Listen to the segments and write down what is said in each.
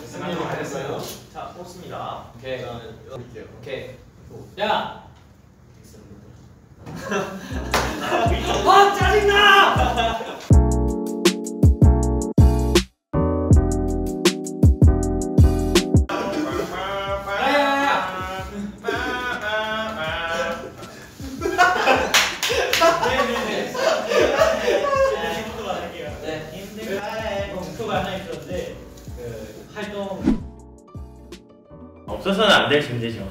승리로 잘했어요. 자, 뽑습니다. 오케이. 볼게요. 오케이. 야! 아, 짜증나! 없어서는 안 될 존재죠.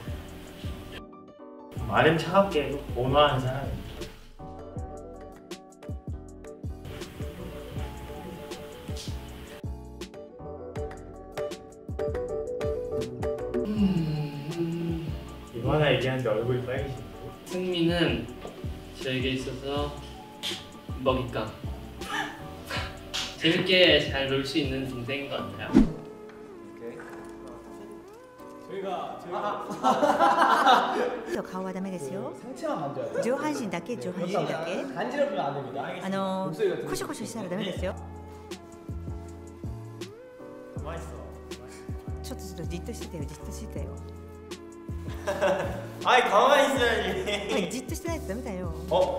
말은 차갑게 해도 온화한 사람입니다. 이번에 얘기하는데 얼굴이 빨개지고. 승민은 저에게 있어서 먹잇감. 재밌게 잘 놀 수 있는 동생인 것 같아요. 顔はダメですよ。上半身だけ、上半身だけ。コショコショしたらダメですよ。ちょっとじっとしてたよ、じっとしてたよ。 아이 가만히 있어야지. じっとしてないとダメだよ。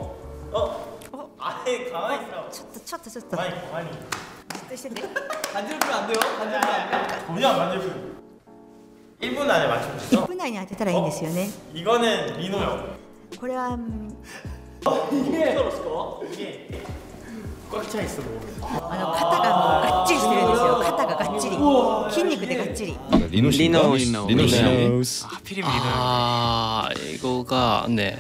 아이 가만히 있어. ちょっと。 가만히. じっとしてて。 간지럽히면 안 돼요. 간지럽히면 안 돼. 뭐냐 만져보세요. 1분 안에 맞춰주죠? 1分内に当てたらいいんですよね。 이거는 민호요. これは 이게 이게 꽉 차 있어 몸이. 肩がもうがっちりしてるんですよ。肩ががっちり。筋肉でがっちり。 리노 씨. 리노 씨. 하필이면 아 이거가 네.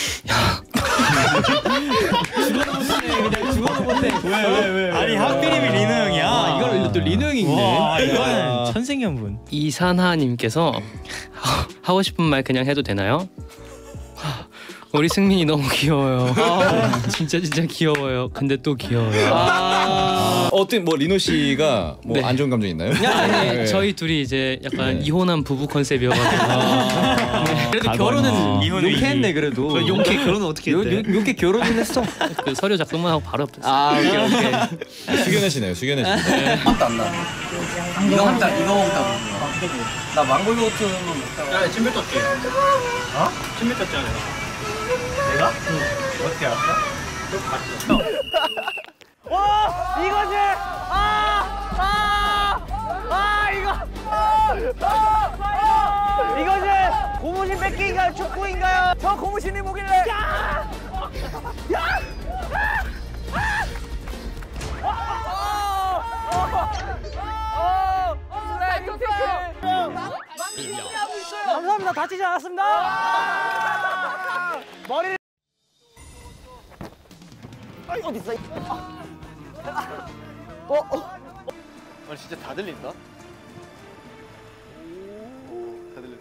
죽어도 못해. 왜? 아니 하필이면 리노 형이야. 이걸 또 리노 형이 있네. 와, 이거는 천생연분. 이산하님께서 하고 싶은 말 그냥 해도 되나요? 우리 승민이 너무 귀여워요. 진짜 귀여워요. 근데 또 귀여워요. 어떤 뭐 리노 씨가 뭐 안 좋은 감정 있나요? 아니, 네. 저희 둘이 이제 약간 이혼한 부부 컨셉이어가지고. 네. 그래도 결혼은 용케했네 그래도. 용케 결혼은 어떻게 했대? 용케 결혼은 했어. 그 서류 작성만 하고 바로 앞에. 오케이. 수견하시네요. 수견하시네. 맛도 안 나. 이거 먹다. 나 망고 요거트 먹다. 야 침뱉 떴지? 어? 침뱉 떴잖아 내가? 응. 어떻게 알았어? 너 봤어. 와 이거지. 이거지. 고무신 뺏기인가요? 축구인가요? 저 고무신이 뭐길래? 야! 감사합니다. 다치지 않았습니다. 머리를. 어디 있어? 아니 진짜 다 들린다? 다 들려.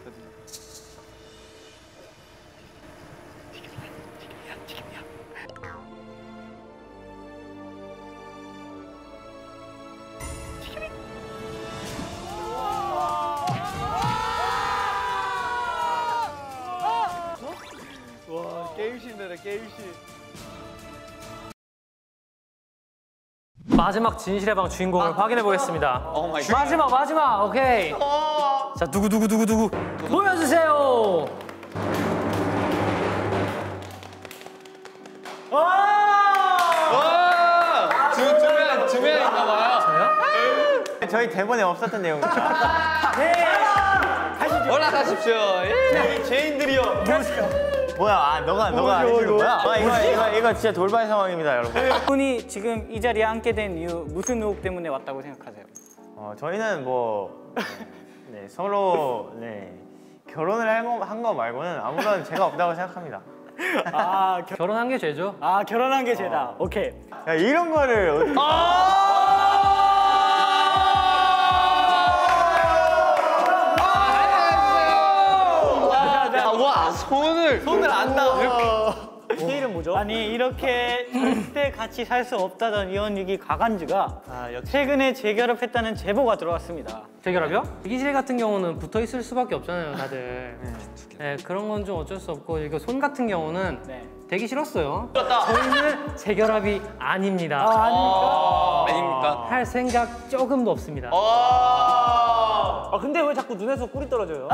와 게임신이네 게임신. 마지막 진실의 방 주인공을 확인해 보겠습니다. 마지막 오케이. 자 누구 보여주세요. 두 명인가봐요. 저요? 저희 대본에 없었던 내용입니다. 올라가십시오. 죄인들이요. 뭐야? 너가 해주는 거야? 이거 진짜 돌발 상황입니다, 여러분. 분이 지금 이 자리에 앉게 된 이유 무슨 의혹 때문에 왔다고 생각하세요? 저희는 뭐 서로 결혼을 한 거 말고는 아무런 죄가 없다고 생각합니다. 결혼한 게 죄죠? 결혼한 게 죄다. 오케이. 야, 이런 거를 와 손을 안다. 케일은 뭐죠? 아니 이렇게 절대 같이 살 수 없다던 이혼위기 가간즈가 최근에 재결합했다는 제보가 들어왔습니다. 재결합이요? 대기실 같은 경우는 붙어 있을 수밖에 없잖아요, 다들. 네, 그런 건 좀 어쩔 수 없고 이거 손 같은 경우는 되기 싫었어요. 저희는 재결합이 아닙니다. 아닙니까? 아닙니까? 할 생각 조금도 없습니다. 아 근데 왜 자꾸 눈에서 꿀이 떨어져요?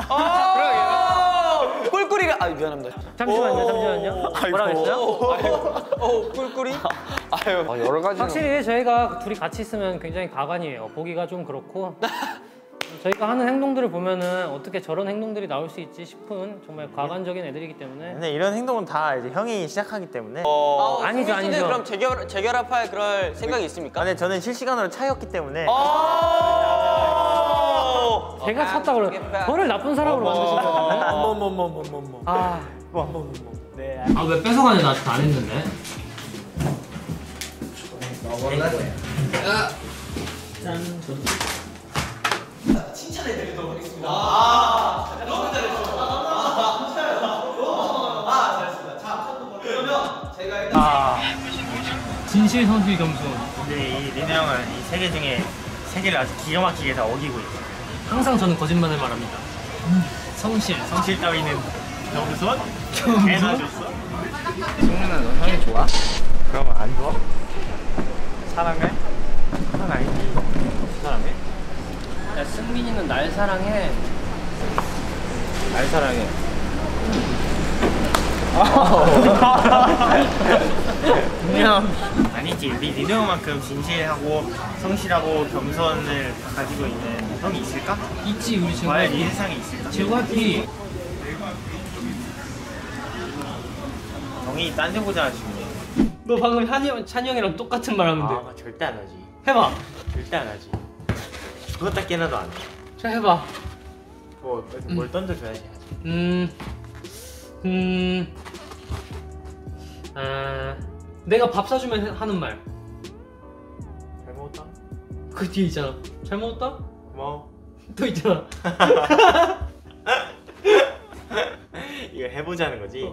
꿀꿀이가 아 미안합니다. 잠시만요. 뭐라 그랬어요? 꿀꿀이? 아유. 여러 가지. 확실히 저희가 둘이 같이 있으면 굉장히 가관이에요. 보기가 좀 그렇고 저희가 하는 행동들을 보면은 어떻게 저런 행동들이 나올 수 있지 싶은 정말 가관적인 애들이기 때문에. 근데 이런 행동은 다 이제 형이 시작하기 때문에. 아니죠. 그럼 재결합할 그럴 생각이 있습니까? 근데 저는 실시간으로 차였기 때문에. 제가 찼다 그래. 저를 나쁜 사람으로 만드신 거잖아요. 아 왜 뺏어가냐? 나 아직 안 했는데. 진실 성실 겸손. 근데 이 리노 형은 이 세 개 중에 세 개를 아주 기가 막히게 다 어기고 있어. 항상 저는 거짓말을 말합니다. 성실. 성실 따위는 겸손? 개나 줬어? 승민아 너 형이 좋아? 그러면 안 좋아? 사랑해? 사랑 아니지. 사랑해? 야 승민이는 날 사랑해. 날 사랑해. 그냥 아니지. 우리 리노 형만큼 진실하고 성실하고 겸손을 가지고 있는 형이 있을까? 있지 우리 과연 이 JYP. 세상에 있을까? JYP. 형이 딴 데 보자 싶네. 너 방금 찬이 형이랑 똑같은 말 하면 돼. 아 절대 안 하지. 해봐. 절대 안 하지. 그것 따깨나도 안 해. 자 해봐. 뭘 던져줘야지 하지. 내가 밥 사주면 하는 말. 잘 먹었다. 그 뒤에 있잖아. 잘 먹었다? 고마워. 또 있잖아. 이거 해보자는 거지?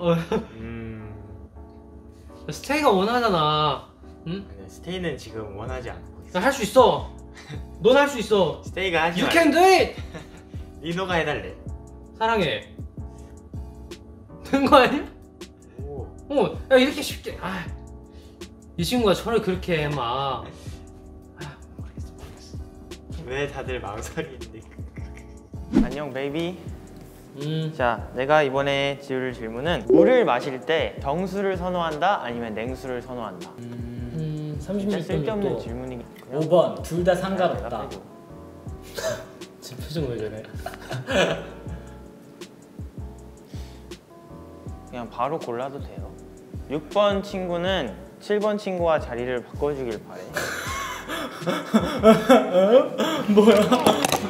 스테이가 원하잖아. 응? 아니야, 스테이는 지금 원하지 않고 있어. 나 할 수 있어. 넌 할 수 있어. 스테이가 하지 You 마. can do it. 리노가 해달래. 사랑해. 된 거 아니야? 오. 야 이렇게 쉽게. 이 친구가 저를 그렇게 해 막. 왜 다들 망설이는데? 안녕 베이비. 자, 내가 이번에 지을 질문은 물을 마실 때 정수를 선호한다 아니면 냉수를 선호한다. 36점 쓸데없는 질문이기. 5번 둘 다 상관없다. 지금 표정 왜 저래? 그냥 바로 골라도 돼요. 6번 친구는 7번 친구와 자리를 바꿔주길 바래. 뭐야?